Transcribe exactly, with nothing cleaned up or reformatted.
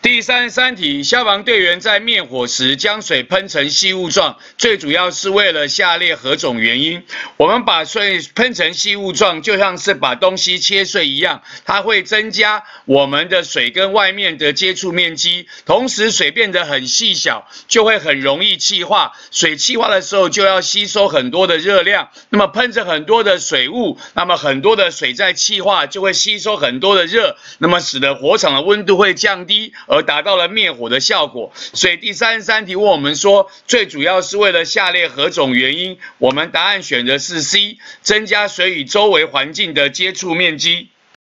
第三十三题，消防队员在灭火时将水喷成细雾状，最主要是为了下列何种原因？我们把水喷成细雾状，就像是把东西切碎一样，它会增加我们的水跟外面的接触面积，同时水变得很细小，就会很容易气化。水气化的时候就要吸收很多的热量，那么喷着很多的水雾，那么很多的水在气化就会吸收很多的热，那么使得火场的温度会降低。 而达到了灭火的效果，所以第三十三题问我们说，最主要是为了下列何种原因？我们答案选的是 C， 增加水与周围环境的接触面积。